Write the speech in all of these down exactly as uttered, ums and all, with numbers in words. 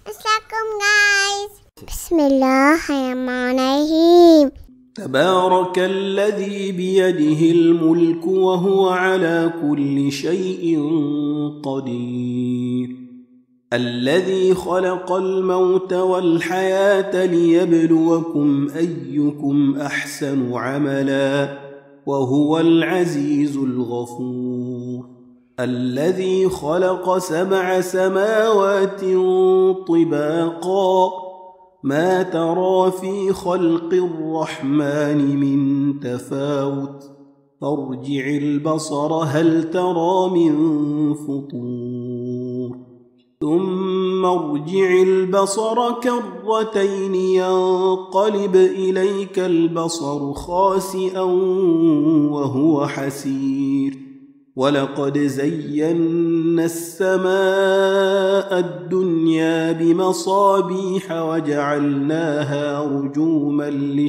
Assalamualaikum guys. Bismillahirrahmanirrahim. تبارك الذي بيده الملك وهو على كل شيء قدير الذي خلق الموت والحياة ليبلوكم أيكم أحسن عملا وهو العزيز الغفور الذي خلق سبع سماوات طباقا ما ترى في خلق الرحمن من تفاوت فارجع البصر هل ترى من فطور ثم ارجع البصر كرتين ينقلب إليك البصر خاسئا وهو حسير ولقد زينا السماء الدنيا بمصابيح وجعلناها رجوما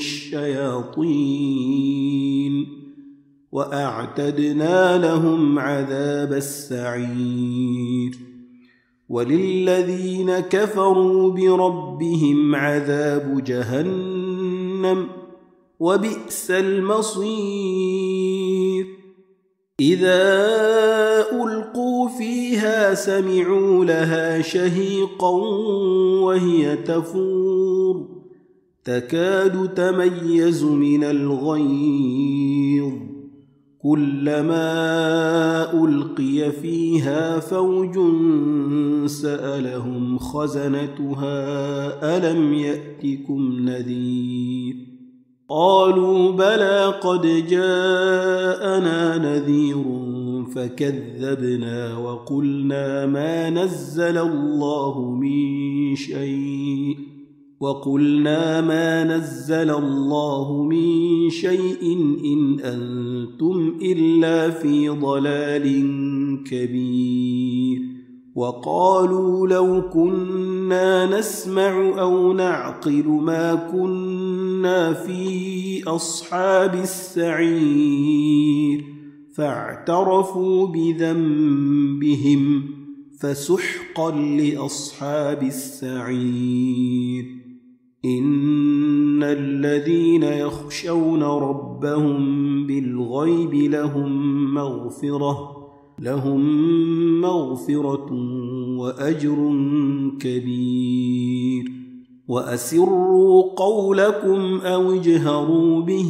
للشياطين وأعتدنا لهم عذاب السعير وللذين كفروا بربهم عذاب جهنم وبئس المصير إذا ألقوا فيها سمعوا لها شهيقا وهي تفور تكاد تميز من الغيظ كلما ألقي فيها فوج سألهم خزنتها ألم يأتكم نذير قالوا بلى قد جاءنا نذير فكذبنا وقلنا ما نزل الله من شيء وقلنا ما نزل الله من شيء إن أنتم إلا في ضلال كبير وقالوا لو كنا نسمع أو نعقل ما كنا في أصحاب السعير فاعترفوا بذنبهم فسحقا لأصحاب السعير إن الذين يخشون ربهم بالغيب لهم مغفرة لهم مغفرة وأجر كبير وأسروا قولكم أو اجهروا به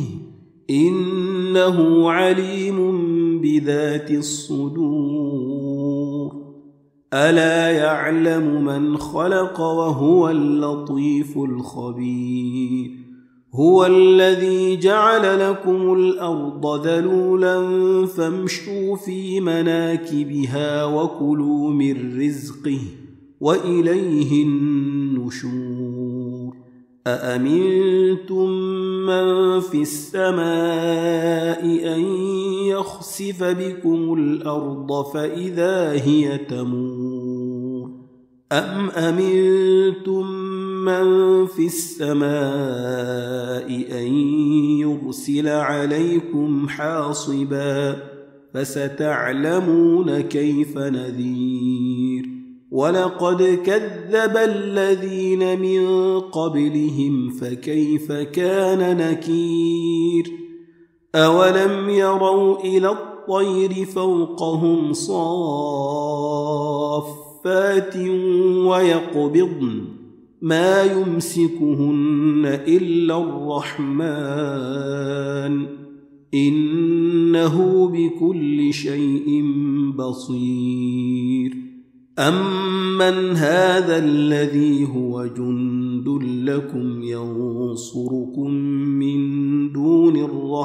إنه عليم بذات الصدور ألا يعلم من خلق وهو اللطيف الخبير هو الذي جعل لكم الأرض ذلولا فامشوا في مناكبها وكلوا من رزقه وإليه النشور أأمنتم من في السماء أن يخسف بكم الأرض فإذا هي تمور أم أمنتم من في السماء أن يرسل عليكم حاصبا فستعلمون كيف نذير ولقد كذب الذين من قبلهم فكيف كان نكير أولم يروا إلى الطير فوقهم صافات ويقبضن ما يمسكهن إلا الرحمن إنه بكل شيء بصير أمن هذا الذي هو جند لكم ينصركم من دون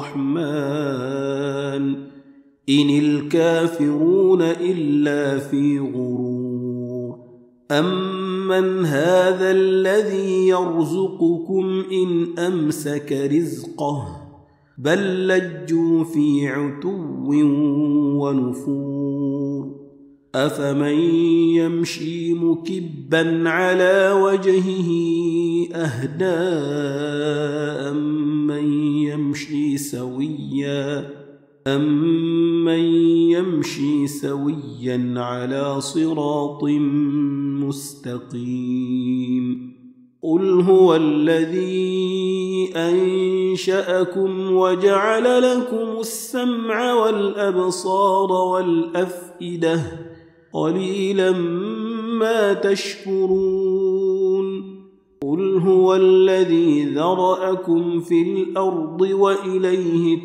الرحمن إن الكافرون إلا في غرور أمن هذا الذي يرزقكم إن أمسك رزقه بل لجوا في عتو ونفور أفمن يمشي مكبا على وجهه أهدى أمن يمشي سويا أمن يمشي سويا على صراط مستقيم قل هو الذي أنشأكم وجعل لكم السمع والأبصار والأفئدة قليلا ما تشكرون قل هو الذي ذرأكم في الأرض وإليه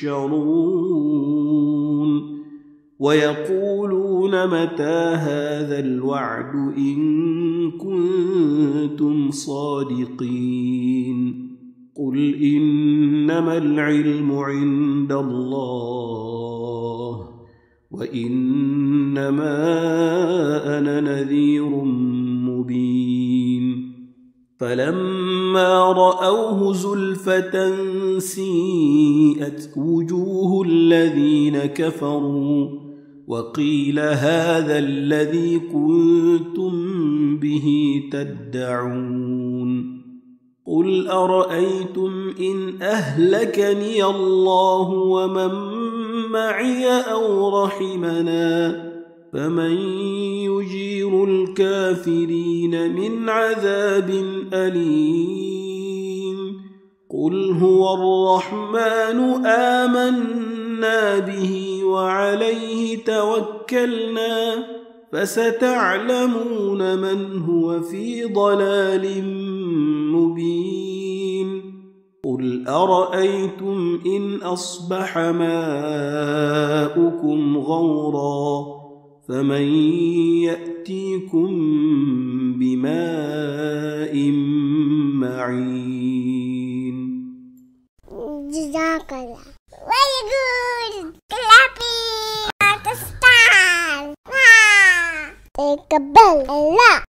تحشرون ويقولون متى هذا الوعد إن كنتم صادقين قل إنما العلم عند الله وإنما أنا نذير مبين فلما رأوه زلفة سيئت وجوه الذين كفروا وقيل هذا الذي كنتم به تدعون قل أرأيتم إن أهلكني الله ومن معي أو رحمنا فمن يجير الكافرين من عذاب أليم قل هو الرحمن آمنا به وعليه توكلنا فستعلمون من هو في ضلال مبين قل أرأيتم إن أصبح ماؤكم غورا فمن يأتيكم بماء معين